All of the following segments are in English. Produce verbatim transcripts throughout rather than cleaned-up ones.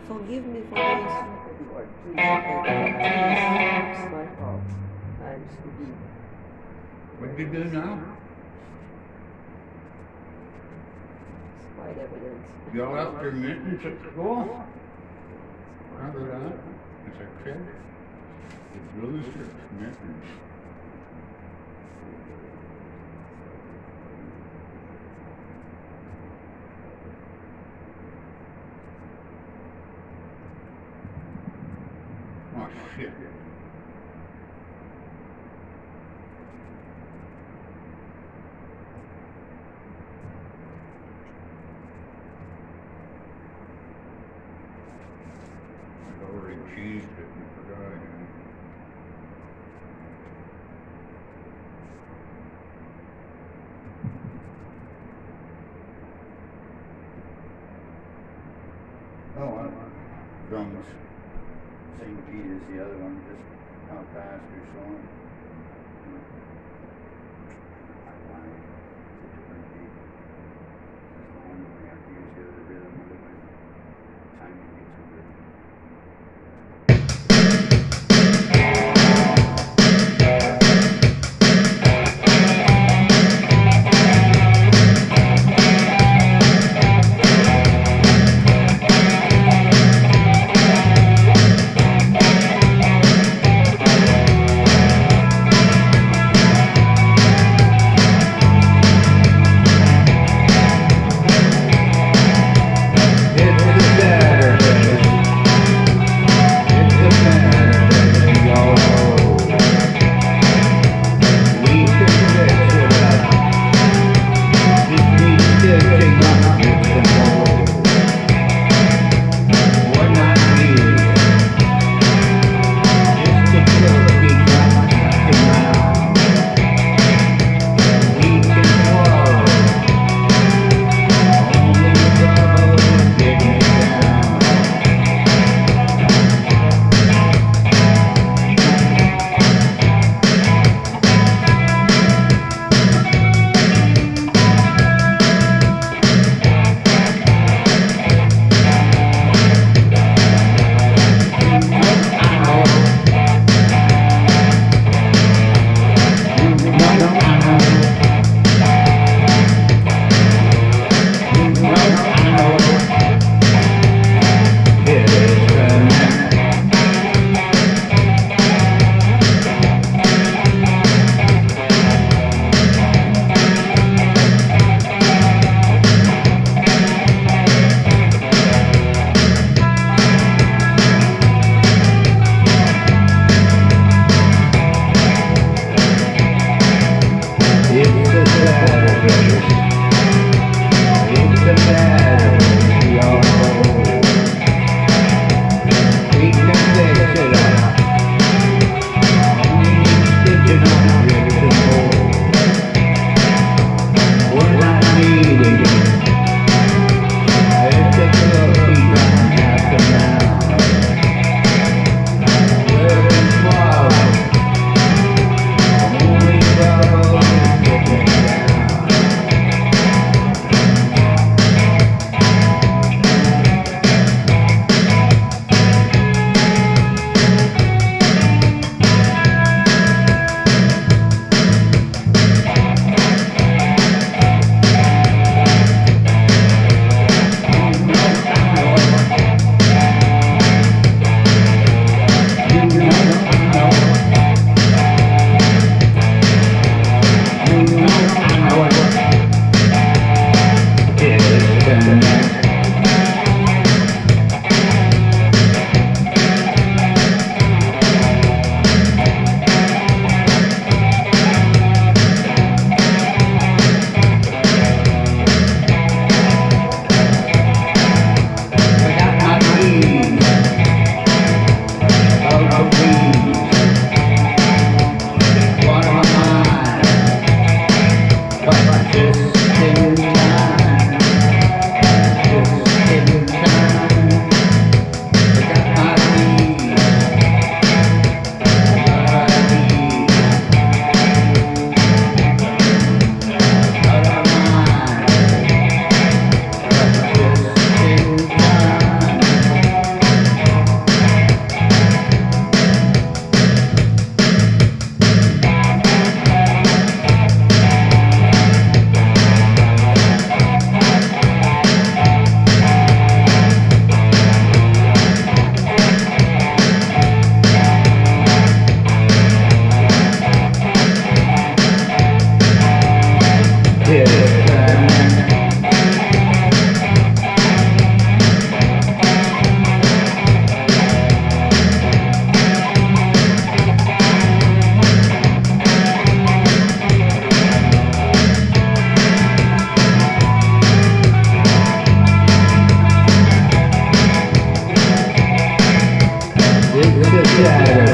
Forgive me for my stupid Lord. Please forgive me. Please, it's my fault. I'm stupid. What did you do now? Slide evidence. You left your mittens at school? Remember that? As a kid? You lose your mittens. Oh, shit. I'd already changed it and forgot again. Oh, I drums. Saint Pete is the other one, just out past or so. I lied. It's a different beat. It's the one we have to use the other rhythm, otherwise timing gets weird.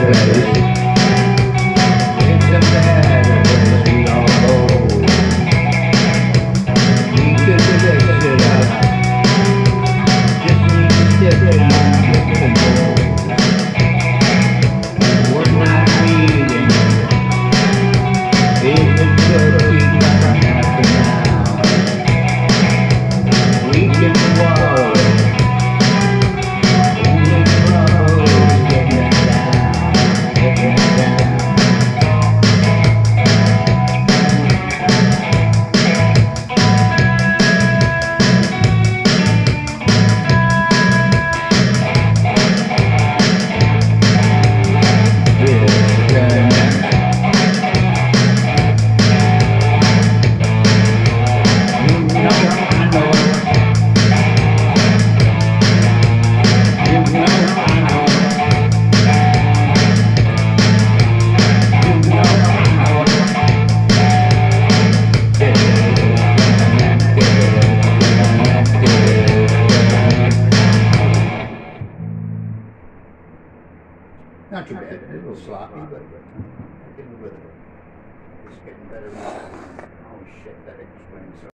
Not too bad, a little sloppy, but I can live with it. It's getting better. Oh shit, that explains so